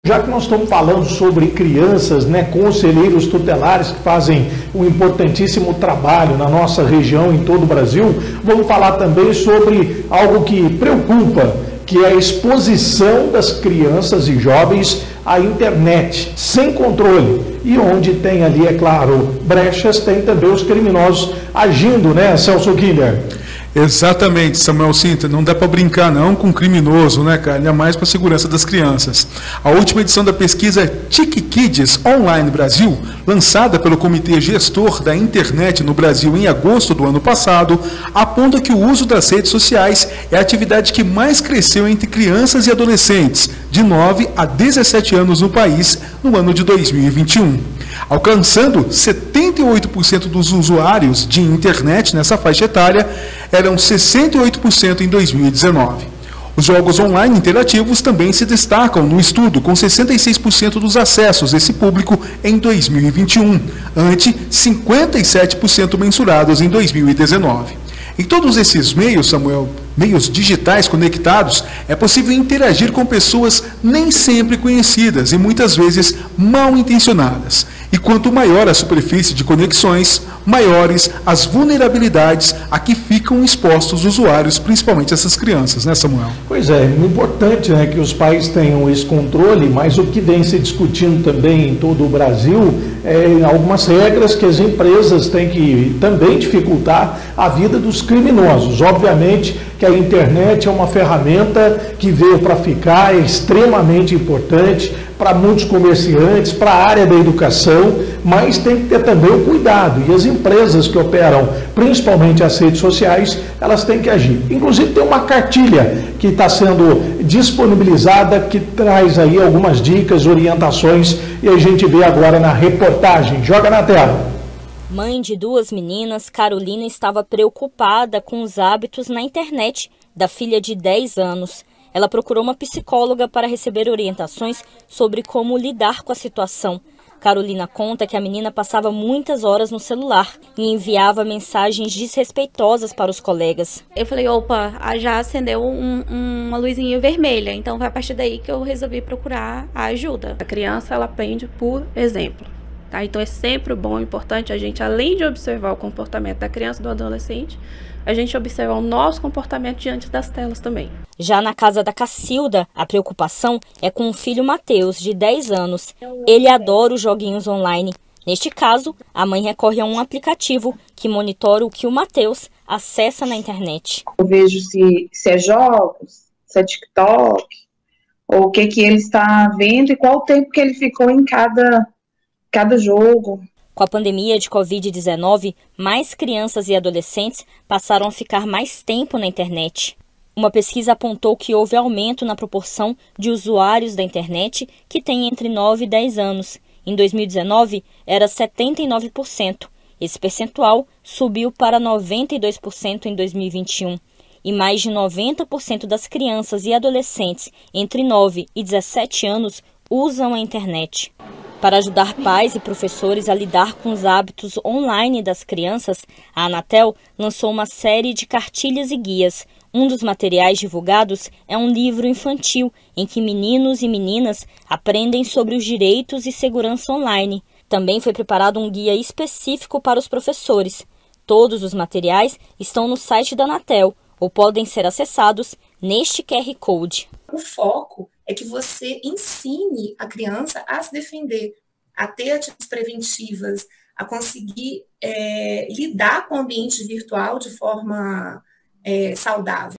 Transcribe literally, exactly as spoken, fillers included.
Já que nós estamos falando sobre crianças, né, conselheiros tutelares que fazem um importantíssimo trabalho na nossa região, em todo o Brasil, vamos falar também sobre algo que preocupa, que é a exposição das crianças e jovens à internet, sem controle. E onde tem ali, é claro, brechas, tem também os criminosos agindo, né, Celso Killer? Exatamente, Samuel Cinta, não dá para brincar não com criminoso, né, cara, ainda mais para a segurança das crianças. A última edição da pesquisa Tic Kids Online Brasil, lançada pelo Comitê Gestor da Internet no Brasil em agosto do ano passado, aponta que o uso das redes sociais é a atividade que mais cresceu entre crianças e adolescentes, de nove a dezessete anos no país, no ano de dois mil e vinte e um. Alcançando setenta e oito por cento dos usuários de internet nessa faixa etária, eram sessenta e oito por cento em dois mil e dezenove. Os jogos online interativos também se destacam no estudo, com sessenta e seis por cento dos acessos desse público em dois mil e vinte e um, ante cinquenta e sete por cento mensurados em dois mil e dezenove. Em todos esses meios, Samuel, meios digitais conectados, é possível interagir com pessoas nem sempre conhecidas e muitas vezes mal intencionadas. E quanto maior a superfície de conexões, maiores as vulnerabilidades a que ficam expostos os usuários, principalmente essas crianças, né, Samuel? Pois é, é importante, né, que os pais tenham esse controle, mas o que vem se discutindo também em todo o Brasil é algumas regras que as empresas têm que também dificultar a vida dos criminosos. Obviamente que a internet é uma ferramenta que veio para ficar, é extremamente importante para muitos comerciantes, para a área da educação, mas tem que ter também o cuidado. E as empresas que operam, principalmente as redes sociais, elas têm que agir. Inclusive tem uma cartilha que está sendo disponibilizada, que traz aí algumas dicas, orientações, e a gente vê agora na reportagem. Joga na tela. Mãe de duas meninas, Carolina estava preocupada com os hábitos na internet da filha de dez anos. Ela procurou uma psicóloga para receber orientações sobre como lidar com a situação. Carolina conta que a menina passava muitas horas no celular e enviava mensagens desrespeitosas para os colegas. Eu falei, opa, já acendeu um, uma luzinha vermelha, então foi a partir daí que eu resolvi procurar a ajuda. A criança, ela aprende por exemplo. Tá? Então é sempre bom, importante a gente, além de observar o comportamento da criança e do adolescente, a gente observar o nosso comportamento diante das telas também. Já na casa da Cacilda, a preocupação é com o filho Matheus, de dez anos. Ele adora os joguinhos online. Neste caso, a mãe recorre a um aplicativo que monitora o que o Matheus acessa na internet. Eu vejo se, se é jogos, se é TikTok, ou o que, que ele está vendo e qual o tempo que ele ficou em cada... cada jogo. Com a pandemia de covid dezenove, mais crianças e adolescentes passaram a ficar mais tempo na internet. Uma pesquisa apontou que houve aumento na proporção de usuários da internet que têm entre nove e dez anos. Em dois mil e dezenove, era setenta e nove por cento. Esse percentual subiu para noventa e dois por cento em dois mil e vinte e um. E mais de noventa por cento das crianças e adolescentes entre nove e dezessete anos usam a internet. Para ajudar pais e professores a lidar com os hábitos online das crianças, a Anatel lançou uma série de cartilhas e guias. Um dos materiais divulgados é um livro infantil, em que meninos e meninas aprendem sobre os direitos e segurança online. Também foi preparado um guia específico para os professores. Todos os materiais estão no site da Anatel ou podem ser acessados neste Q R Code. O foco é que você ensine a criança a se defender, a ter atitudes preventivas, a conseguir é, lidar com o ambiente virtual de forma é, saudável.